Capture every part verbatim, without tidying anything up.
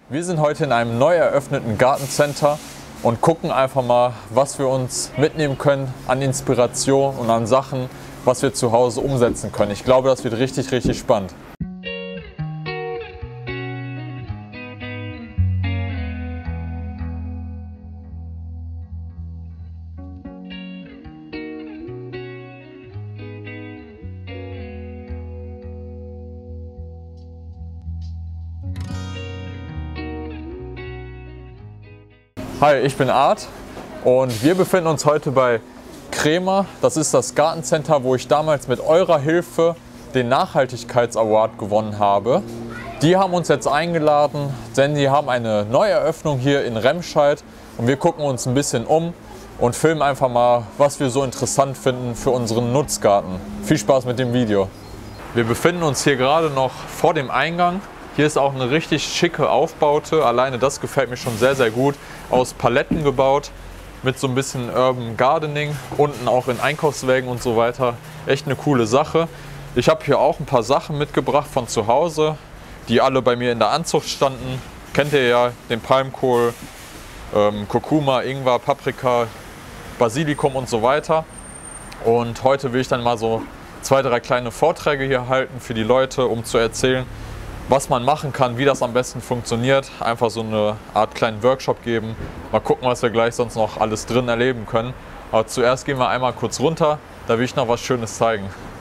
Wir sind heute in einem neu eröffneten Gartencenter und gucken einfach mal, was wir uns mitnehmen können an Inspiration und an Sachen, was wir zu Hause umsetzen können. Ich glaube, das wird richtig, richtig spannend. Hi, ich bin Art und wir befinden uns heute bei Crema. Das ist das Gartencenter, wo ich damals mit eurer Hilfe den Nachhaltigkeits-Award gewonnen habe. Die haben uns jetzt eingeladen, denn die haben eine Neueröffnung hier in Remscheid und wir gucken uns ein bisschen um und filmen einfach mal, was wir so interessant finden für unseren Nutzgarten. Viel Spaß mit dem Video. Wir befinden uns hier gerade noch vor dem Eingang. Hier ist auch eine richtig schicke Aufbaute. Alleine das gefällt mir schon sehr, sehr gut. Aus Paletten gebaut, mit so ein bisschen Urban Gardening. Unten auch in Einkaufswägen und so weiter. Echt eine coole Sache. Ich habe hier auch ein paar Sachen mitgebracht von zu Hause, die alle bei mir in der Anzucht standen. Kennt ihr ja, den Palmkohl, ähm, Kurkuma, Ingwer, Paprika, Basilikum und so weiter. Und heute will ich dann mal so zwei, drei kleine Vorträge hier halten für die Leute, um zu erzählen, was man machen kann, wie das am besten funktioniert. Einfach so eine Art kleinen Workshop geben. Mal gucken, was wir gleich sonst noch alles drin erleben können. Aber zuerst gehen wir einmal kurz runter, da will ich noch was Schönes zeigen.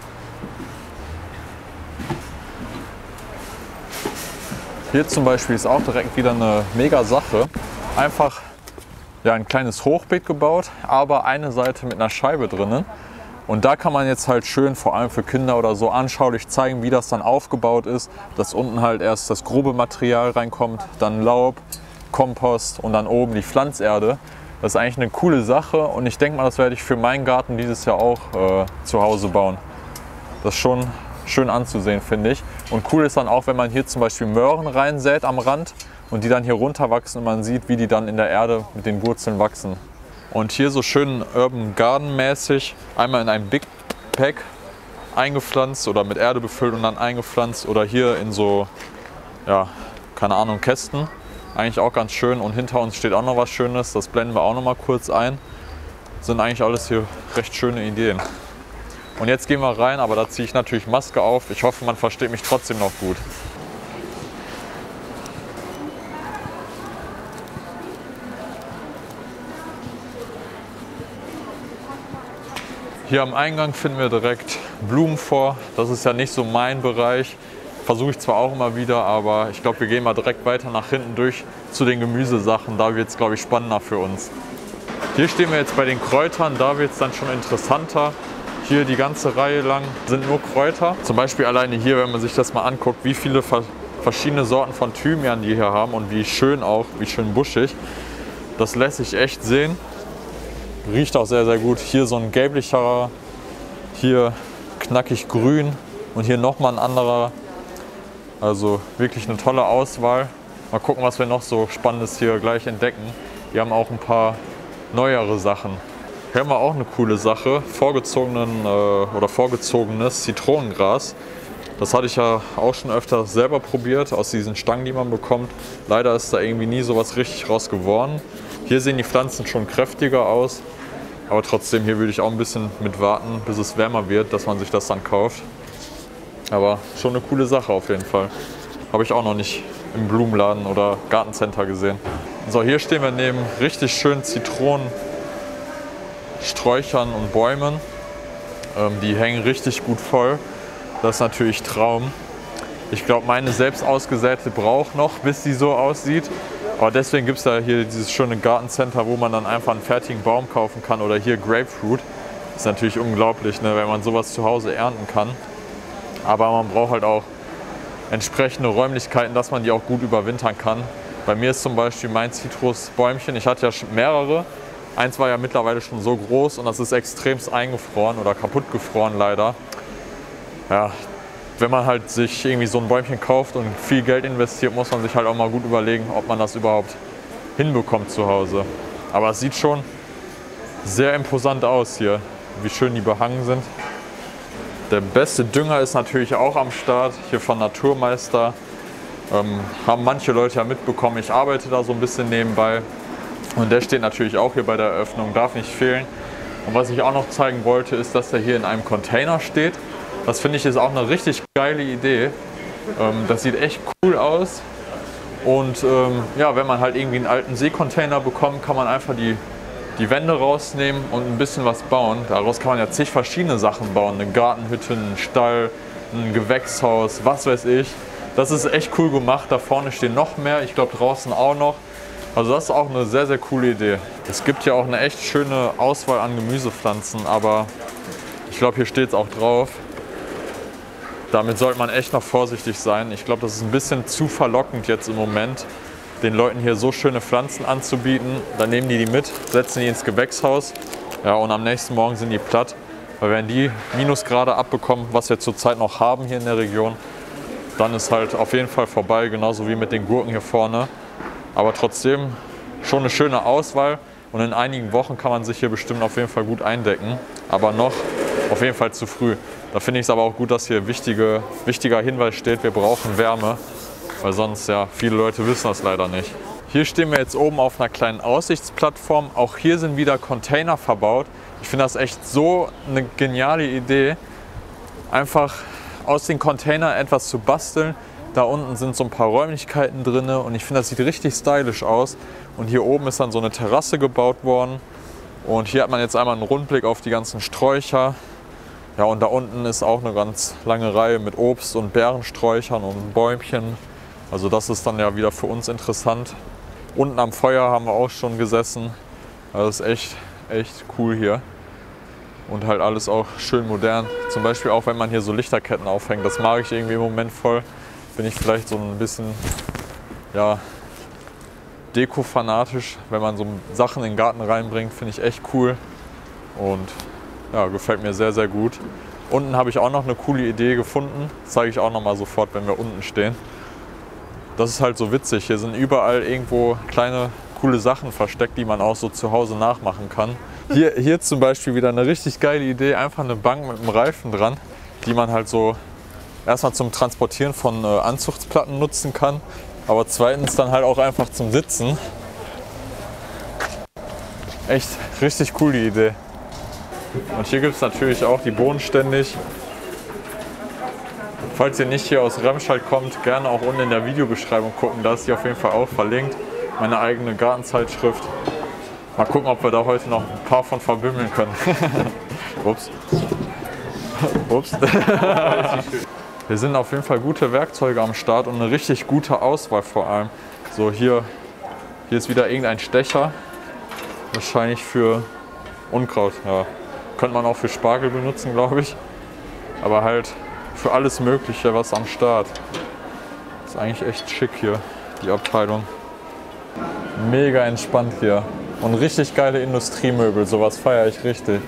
Hier zum Beispiel ist auch direkt wieder eine mega Sache. Einfach ja, ein kleines Hochbeet gebaut, aber eine Seite mit einer Scheibe drinnen. Und da kann man jetzt halt schön, vor allem für Kinder oder so, anschaulich zeigen, wie das dann aufgebaut ist. Dass unten halt erst das grobe Material reinkommt, dann Laub, Kompost und dann oben die Pflanzerde. Das ist eigentlich eine coole Sache und ich denke mal, das werde ich für meinen Garten dieses Jahr auch äh, zu Hause bauen. Das ist schon schön anzusehen, finde ich. Und cool ist dann auch, wenn man hier zum Beispiel Möhren reinsät am Rand und die dann hier runter wachsen und man sieht, wie die dann in der Erde mit den Wurzeln wachsen. Und hier so schön Urban Garden mäßig, einmal in einem Big Pack eingepflanzt oder mit Erde befüllt und dann eingepflanzt oder hier in so, ja, keine Ahnung, Kästen. Eigentlich auch ganz schön und hinter uns steht auch noch was Schönes, das blenden wir auch noch mal kurz ein. Sind eigentlich alles hier recht schöne Ideen. Und jetzt gehen wir rein, aber da ziehe ich natürlich Maske auf. Ich hoffe, man versteht mich trotzdem noch gut. Hier am Eingang finden wir direkt Blumen vor. Das ist ja nicht so mein Bereich. Versuche ich zwar auch immer wieder, aber ich glaube, wir gehen mal direkt weiter nach hinten durch zu den Gemüsesachen. Da wird es, glaube ich, spannender für uns. Hier stehen wir jetzt bei den Kräutern. Da wird es dann schon interessanter. Hier die ganze Reihe lang sind nur Kräuter. Zum Beispiel alleine hier, wenn man sich das mal anguckt, wie viele verschiedene Sorten von Thymian die hier haben und wie schön auch, wie schön buschig. Das lässt sich echt sehen. Riecht auch sehr, sehr gut. Hier so ein gelblicherer, hier knackig grün und hier nochmal ein anderer. Also wirklich eine tolle Auswahl. Mal gucken, was wir noch so Spannendes hier gleich entdecken. Wir haben auch ein paar neuere Sachen. Hier haben wir auch eine coole Sache. Vorgezogenen, äh, oder vorgezogenes Zitronengras. Das hatte ich ja auch schon öfter selber probiert, aus diesen Stangen, die man bekommt. Leider ist da irgendwie nie so was richtig raus geworden. Hier sehen die Pflanzen schon kräftiger aus. Aber trotzdem, hier würde ich auch ein bisschen mit warten, bis es wärmer wird, dass man sich das dann kauft. Aber schon eine coole Sache auf jeden Fall. Habe ich auch noch nicht im Blumenladen oder Gartencenter gesehen. So, hier stehen wir neben richtig schönen Zitronensträuchern und Bäumen. Ähm, die hängen richtig gut voll. Das ist natürlich Traum. Ich glaube, meine selbst ausgesäte braucht noch, bis sie so aussieht. Aber deswegen gibt es da hier dieses schöne Gartencenter, wo man dann einfach einen fertigen Baum kaufen kann. Oder hier Grapefruit. Das ist natürlich unglaublich, ne, wenn man sowas zu Hause ernten kann. Aber man braucht halt auch entsprechende Räumlichkeiten, dass man die auch gut überwintern kann. Bei mir ist zum Beispiel mein Zitrusbäumchen, ich hatte ja schon mehrere. Eins war ja mittlerweile schon so groß und das ist extremst eingefroren oder kaputt gefroren leider. Ja, wenn man halt sich irgendwie so ein Bäumchen kauft und viel Geld investiert, muss man sich halt auch mal gut überlegen, ob man das überhaupt hinbekommt zu Hause. Aber es sieht schon sehr imposant aus hier, wie schön die behangen sind. Der beste Dünger ist natürlich auch am Start, hier von Naturmeister. Ähm, haben manche Leute ja mitbekommen, ich arbeite da so ein bisschen nebenbei. Und der steht natürlich auch hier bei der Eröffnung, darf nicht fehlen. Und was ich auch noch zeigen wollte, ist, dass der hier in einem Container steht. Das finde ich ist auch eine richtig geile Idee. Ähm, das sieht echt cool aus. Und ähm, ja, wenn man halt irgendwie einen alten Seekontainer bekommt, kann man einfach die, die Wände rausnehmen und ein bisschen was bauen. Daraus kann man ja zig verschiedene Sachen bauen. Eine Gartenhütte, einen Stall, ein Gewächshaus, was weiß ich. Das ist echt cool gemacht. Da vorne stehen noch mehr. Ich glaube draußen auch noch. Also das ist auch eine sehr, sehr coole Idee. Es gibt ja auch eine echt schöne Auswahl an Gemüsepflanzen, aber ich glaube, hier steht es auch drauf. Damit sollte man echt noch vorsichtig sein. Ich glaube, das ist ein bisschen zu verlockend jetzt im Moment, den Leuten hier so schöne Pflanzen anzubieten. Dann nehmen die die mit, setzen die ins Gewächshaus, ja, und am nächsten Morgen sind die platt. Weil wenn die Minusgrade abbekommen, was wir zurzeit noch haben hier in der Region, dann ist halt auf jeden Fall vorbei, genauso wie mit den Gurken hier vorne. Aber trotzdem schon eine schöne Auswahl und in einigen Wochen kann man sich hier bestimmt auf jeden Fall gut eindecken. Aber noch auf jeden Fall zu früh. Da finde ich es aber auch gut, dass hier wichtige, wichtiger Hinweis steht, wir brauchen Wärme, weil sonst, ja, viele Leute wissen das leider nicht. Hier stehen wir jetzt oben auf einer kleinen Aussichtsplattform. Auch hier sind wieder Container verbaut. Ich finde das echt so eine geniale Idee, einfach aus den Containern etwas zu basteln. Da unten sind so ein paar Räumlichkeiten drin und ich finde, das sieht richtig stylisch aus. Und hier oben ist dann so eine Terrasse gebaut worden. Und hier hat man jetzt einmal einen Rundblick auf die ganzen Sträucher. Ja, und da unten ist auch eine ganz lange Reihe mit Obst- und Beerensträuchern und Bäumchen. Also das ist dann ja wieder für uns interessant. Unten am Feuer haben wir auch schon gesessen. Das ist echt, echt cool hier. Und halt alles auch schön modern. Zum Beispiel auch, wenn man hier so Lichterketten aufhängt. Das mag ich irgendwie im Moment voll. Bin ich vielleicht so ein bisschen, ja, deko-fanatisch. Wenn man so Sachen in den Garten reinbringt, finde ich echt cool. Und ja, gefällt mir sehr, sehr gut. Unten habe ich auch noch eine coole Idee gefunden. Das zeige ich auch noch mal sofort, wenn wir unten stehen. Das ist halt so witzig. Hier sind überall irgendwo kleine, coole Sachen versteckt, die man auch so zu Hause nachmachen kann. Hier, hier zum Beispiel wieder eine richtig geile Idee. Einfach eine Bank mit einem Reifen dran, die man halt so erstmal zum Transportieren von äh, Anzugsplatten nutzen kann. Aber zweitens dann halt auch einfach zum Sitzen. Echt richtig coole Idee. Und hier gibt es natürlich auch die bodenständig. Falls ihr nicht hier aus Remscheid kommt, gerne auch unten in der Videobeschreibung gucken. Da ist die auf jeden Fall auch verlinkt. Meine eigene Gartenzeitschrift. Mal gucken, ob wir da heute noch ein paar von verbimmeln können. Ups. Ups. Hier sind auf jeden Fall gute Werkzeuge am Start und eine richtig gute Auswahl vor allem. So, hier, hier ist wieder irgendein Stecher. Wahrscheinlich für Unkraut. Ja. Könnte man auch für Spargel benutzen, glaube ich. Aber halt für alles Mögliche was am Start. Ist eigentlich echt schick hier, die Abteilung. Mega entspannt hier. Und richtig geile Industriemöbel, sowas feiere ich richtig.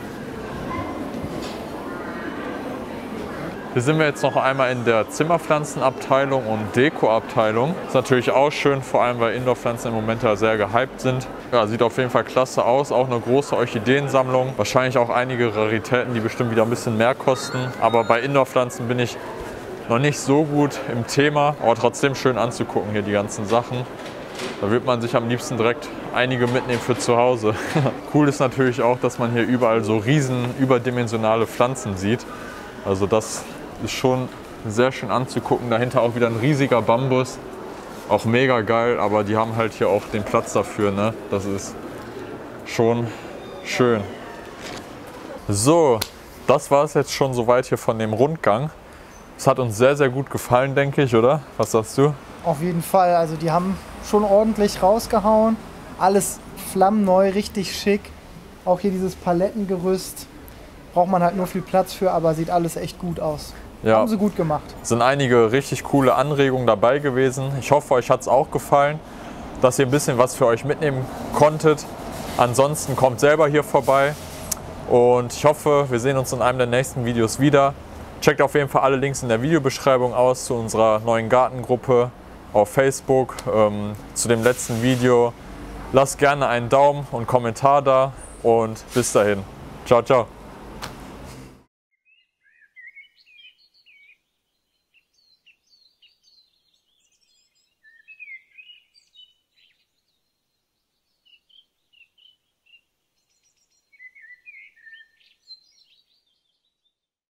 Hier sind wir jetzt noch einmal in der Zimmerpflanzenabteilung und Dekoabteilung. Ist natürlich auch schön, vor allem weil Indoorpflanzen im Moment ja sehr gehypt sind. Ja, sieht auf jeden Fall klasse aus. Auch eine große Orchideensammlung. Wahrscheinlich auch einige Raritäten, die bestimmt wieder ein bisschen mehr kosten. Aber bei Indoorpflanzen bin ich noch nicht so gut im Thema. Aber trotzdem schön anzugucken hier die ganzen Sachen. Da wird man sich am liebsten direkt einige mitnehmen für zu Hause. Cool ist natürlich auch, dass man hier überall so riesen überdimensionale Pflanzen sieht. Also das ist schon sehr schön anzugucken. Dahinter auch wieder ein riesiger Bambus. Auch mega geil, aber die haben halt hier auch den Platz dafür, ne? Das ist schon schön. So, das war es jetzt schon soweit hier von dem Rundgang. Es hat uns sehr, sehr gut gefallen, denke ich, oder? Was sagst du? Auf jeden Fall. Also die haben schon ordentlich rausgehauen. Alles flammneu, richtig schick. Auch hier dieses Palettengerüst. Braucht man halt nur viel Platz für, aber sieht alles echt gut aus. Ja. Haben sie gut gemacht. Sind einige richtig coole Anregungen dabei gewesen. Ich hoffe, euch hat es auch gefallen, dass ihr ein bisschen was für euch mitnehmen konntet. Ansonsten kommt selber hier vorbei und ich hoffe, wir sehen uns in einem der nächsten Videos wieder. Checkt auf jeden Fall alle Links in der Videobeschreibung aus zu unserer neuen Gartengruppe auf Facebook, ähm, zu dem letzten Video. Lasst gerne einen Daumen und einen Kommentar da und bis dahin. Ciao, ciao.